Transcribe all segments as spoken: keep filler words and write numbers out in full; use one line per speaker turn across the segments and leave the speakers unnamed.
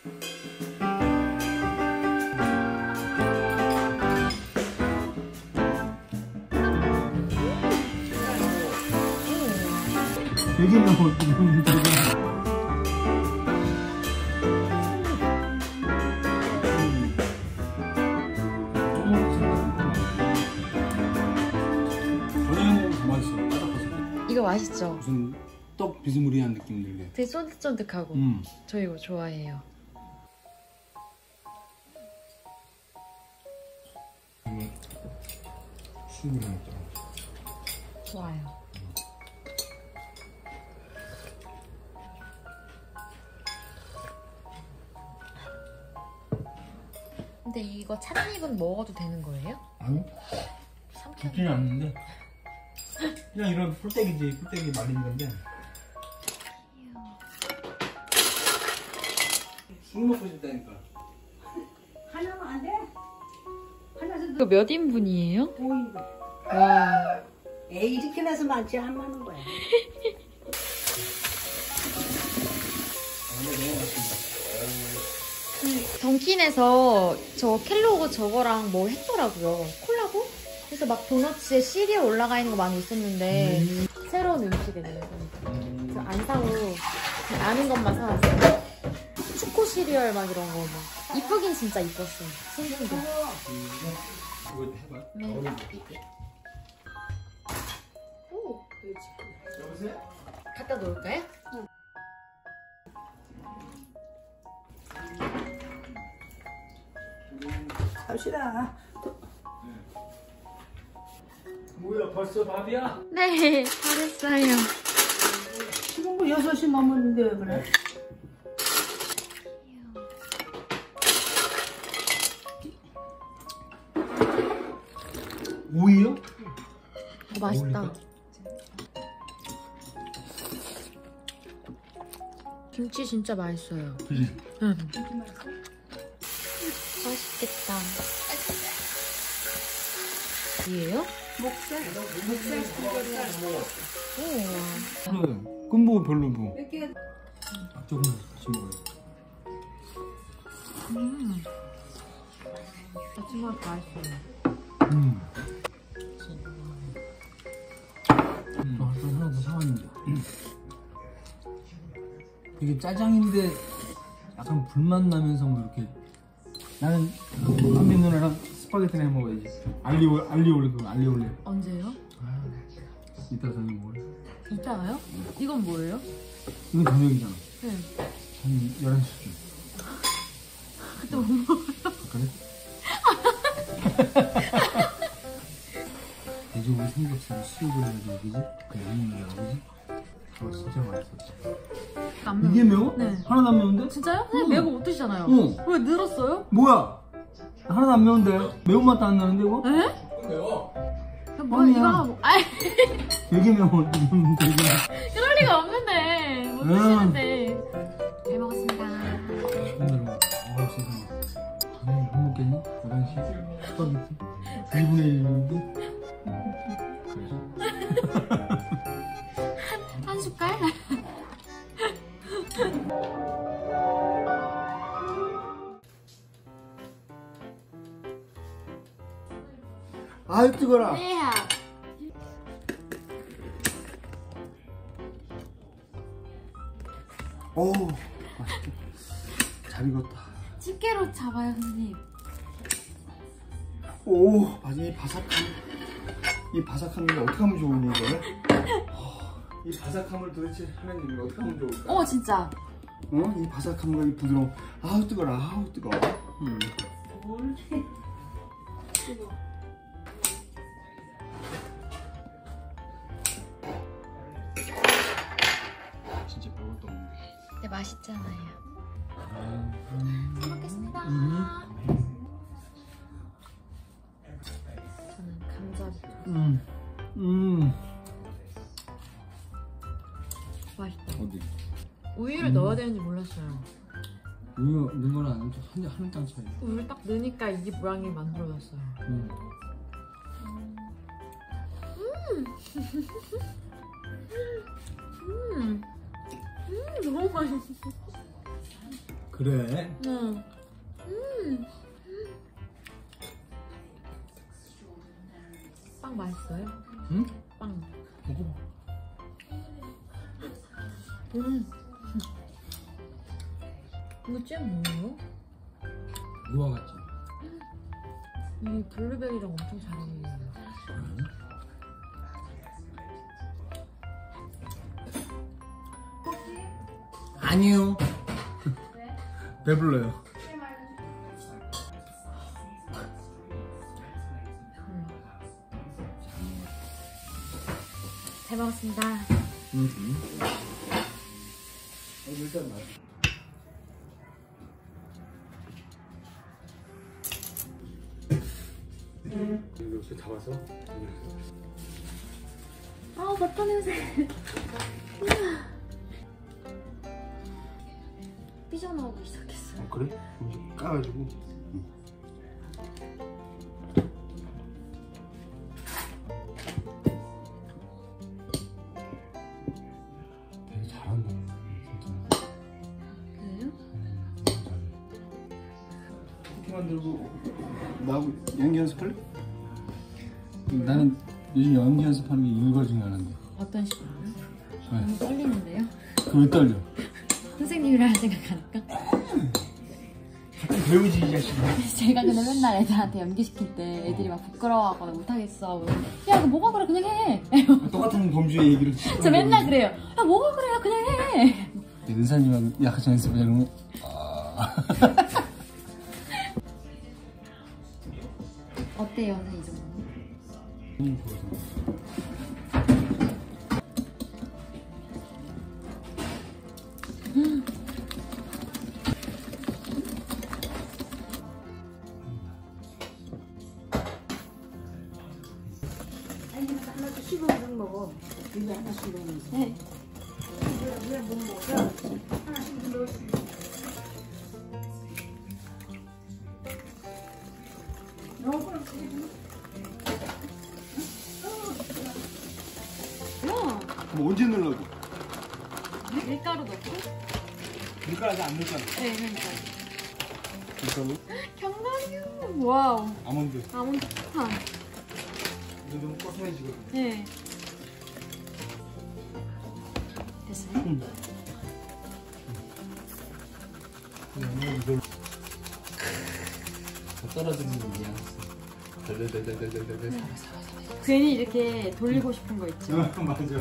되게 매워.
이거 맛있죠?
무슨 떡 비스무리한 느낌 들게.
되게 쫀득쫀득하고.
음.
저 이거 좋아해요.
수육을 해놨더라.
좋아요. 근데 이거 찻잎은 먹어도 되는 거예요?
아니? 좋지는 않는데 그냥 이런 풀떼기지. 풀떼기 말린 건데 술 먹고 싶다니까.
하나만 안 돼? 하나서
이거 몇 인분이에요?
오 인분.
와.
에이 이렇게 나서 많지 안 많은 거야.
던킨에서 저 켈로그 저거랑 뭐 했더라고요. 콜라보? 그래서 막 도너츠에 시리얼 올라가 있는 거 많이 있었는데
음.
새로운 음식이네요. 그래서 안 사고 그냥 아는 것만 사왔어요. 초코 시리얼 막 이런 거 막. 이쁘긴 진짜 이뻤어요. 신기도.
이거 해봐.
네.
오, 그렇지.
여보세요?
갖다 놓을까요?
응. 갑시다.
뭐야 벌써 밥이야?
네, 잘했어요.
지금 뭐 여섯 시 넘었는데 왜 그래?
오이요?
어, 맛있다.
어울릴까?
김치 진짜 맛있어요.
그지?
응. 맛있겠다. 이에요?
목살, 목살 스테이크야.
오.
그래. 끈보고 별로 뭐.
이렇게
조금 같이 먹어요.
음. 마지막 맛있어요.
음. 음. 아, 또 하나 더 사왔는데. 음. 이게 짜장인데 약간 불맛 나면서 뭐 이렇게 나는 한빈 누나랑 스파게티나 해 먹어야지. 알리오 알리올리 그거 알리올리.
언제요?
아, 이따 저녁 먹어요.
이따가요? 이건 뭐예요?
이건 저녁이잖아.
네.
한 열한 시쯤.
그때 못 먹어요.
그래? 돼지고기 삼겹살 수육을 해가지고 그지? 그 양념이야 그지? 그거 진짜 맛있었지.
안 매워요?
이게 매워?
네.
하나도 안 매운데?
진짜요? 선생님
응.
매운 거 못 드시잖아요.
응.
왜 늘었어요?
뭐야? 하나도 안 매운데? 매운맛도 안 나는데 이거?
에?
매워.
뭐야
아니야.
이거 하나 먹... 아이
되게 매워. 되게 매워.
이럴 리가 없는데 못
응.
드시는데. 잘 먹었습니다.
오늘 어 세상에. 당연히 못 먹겠니? 열한 시 스파게티? 이분의 일인데?
한 숟갈?
아유 뜨거라.
네.
오 맛있게 잘 익었다.
집게로 잡아요 선생님.
오 맞아. 이 바삭함 이 바삭함을 어떻게 하면 좋으니 이거를? 이 바삭함을 도대체 하나님이 어떻게 하면 좋을까?
어 진짜.
어? 이 바삭함과 이 부드러움. 아우 뜨거라. 아우 뜨거워. 음.
뭘 뜨거.
진짜 별것도 없네.
근데 맛있잖아요.
음.
잘 먹겠습니다.
음.
저는 감자부터.
음. 음.
맛있다.
어디?
우유를
음.
넣어야 되는지 몰랐어요.
우유 넣는 건 아니고 한잔 한 잔 차이.
우유를 딱 넣으니까 이 모양이 만들어졌어요.
음.
음, 음, 너무 맛있어.
그래.
응. 음. 빵 맛있어요?
응?
빵.
먹어봐.
음. 이거 잼 뭐예요?
무화 같지?
이 블루베리랑 엄청 잘 어울려요.
응? 아니요. 배불러요.
잘 먹었습니다.
응. 일단 맛. 이렇게 잡아서.
아, 버터 냄새. 삐져나오기 시작했어요.
어, 그래? 이제 까가지고. 응. 되게 잘한다. 진짜.
그래요?
음, 너무 잘해. 쿠키 만들고 나하고 연기 연습할래? 나는 요즘 연기 연습하는 게 이거 중에 하나인데.
어떤 식으로요?
네.
너무 떨리는데요?
그왜 떨려?
선생님이라 생각하니까?
같은 배우지 이 자식아.
제가 근데 맨날 애들한테 연기시킬 때 애들이 막 부끄러워하거나 못하겠어. 야, 그 뭐가 그래, 그냥 해.
똑같은 범주의 얘기를
저 맨날 그래요. 야, 뭐가 그래요, 그냥 해.
은사님하고 야 같이 연습해 이러면 아...
어때요, 선생님, 이 정도는?
너무 좋아서.
아니 하나씩 씹어서 먹어. 이거 하나씩 먹으면서.
네.
왜 못 먹어? 하나씩 넣어.
와,
그럼 언제 넣으려고?
밀가루 넣고?
밀가루 아직 안 넣었잖아.
네, 그러니까.
밀가루?
견과류. 와우.
아몬드.
아몬드 폭탄.
이거 너무 꼬스매지거든.
네. 됐어요?
응. 그냥 이걸 다 떨어지는 일이야. 덜덜덜덜덜덜덜.
괜히 이렇게 돌리고 싶은 거 있죠?
맞아.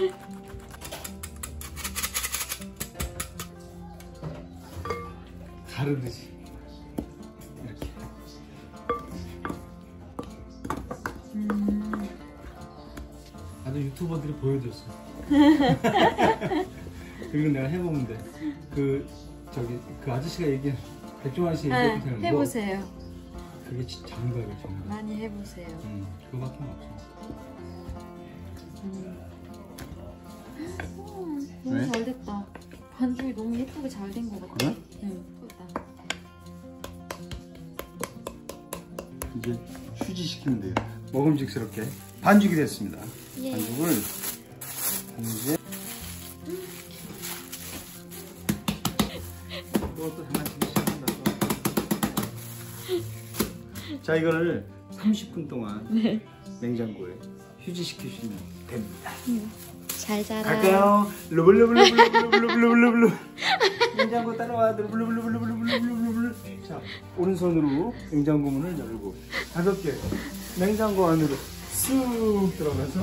가르듯이 이렇게.
음.
나도 유튜버들이 보여줬어. 그리고 내가 해보면 돼. 그 저기 그 아저씨가 얘기한 백종원 아저씨
네,
얘기했던
해보세요.
그게 진짜 정답이야 정답.
많이 해보세요.
응, 그거밖에 없어.
음. 어, 너무
왜?
잘 됐다. 반죽이 너무 예쁘게 잘 된 것 같아.
그래?
응, 예쁘다.
이제 휴지시키면 돼요. 먹음직스럽게 반죽이 됐습니다.
예.
반죽을 이제 이것도 하나씩 시작한다. 자, 이거를 삼십 분 동안
네.
냉장고에 휴지시키시면 됩니다.
응. 잘 자라.
갈까요? 루블루블루블루블루블루블루블루. 냉장고 따라와. 루블루블루블루블루블루블루. 자, 오른손으로 냉장고 문을 열고 가볍게 냉장고 안으로 쑥 들어가서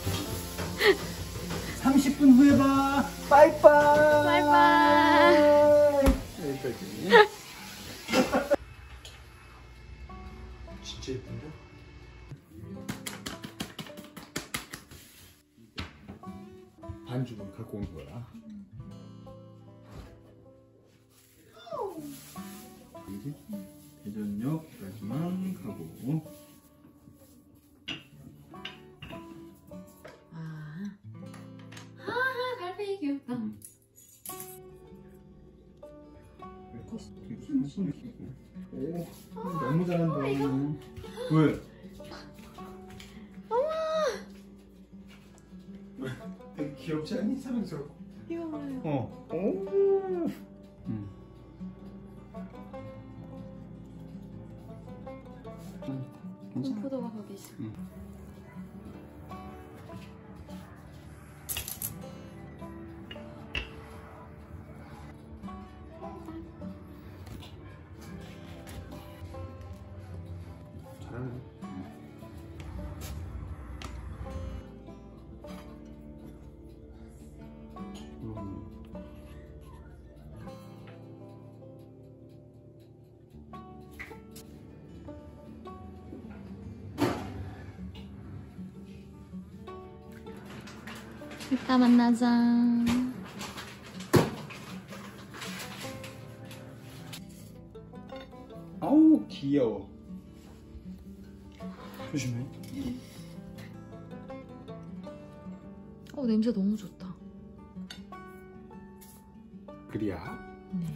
삼십 분 후에 봐. 빠이빠이.
빠이빠이.
여기까지. 진짜 예쁜데? 반죽을 갖고 온 거야. 이게 대전역까지만 가고.
아, 하하, 갈매기 귀엽다.
오, 너무 잘한다. 왜? 왜? 되게 귀엽지 않니? 사랑스럽고.
이거 봐요.
어. 오. 음.
공포도가 거기 있어.
응. 잘하네. 음.
이따 만나자.
아우 귀여워. 조심해.
어, 냄새 너무 좋다.
그리야?
네.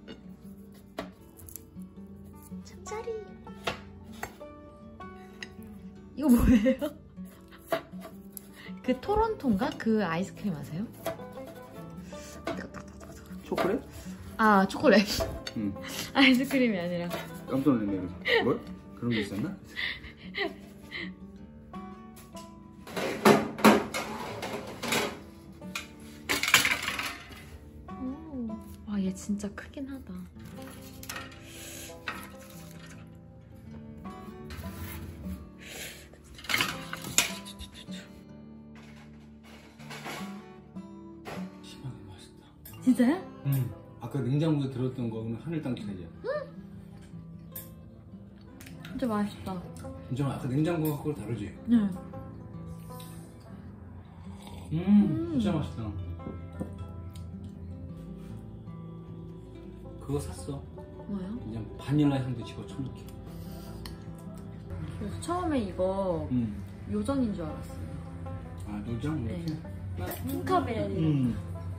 짭짜리. 이거 뭐예요? 그 토론토인가? 그 아이스크림 아세요?
초콜릿?
아, 초콜릿.
응.
아이스크림이 아니라.
깜짝 놀랐네. 그래서. 뭐? 그런 게 있었나?
오. 와, 얘 진짜 크긴 하다.
심하게 맛있다.
진짜요?
응. 아까 냉장고에 들었던 거는 하늘 땅 차이야.
진짜 맛있다.
진짜 아까 냉장고가 그걸 다르지?
네.
음,
음.
진짜 맛있다. 그거 샀어.
뭐요?
그냥 바닐라 향도 집어쳐넣기.
그래서 처음에 이거
음.
요정인 줄 알았어요.
아, 노장
네.
이렇게?
핑카벨리.
음.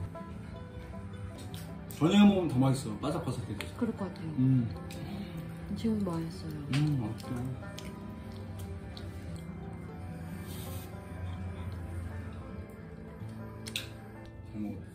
저녁에 먹으면 더 맛있어. 바삭바삭해 져서.
그럴 것 같아요.
음.
지금도 맛있어요.
음, 맛있다. 잘 먹어.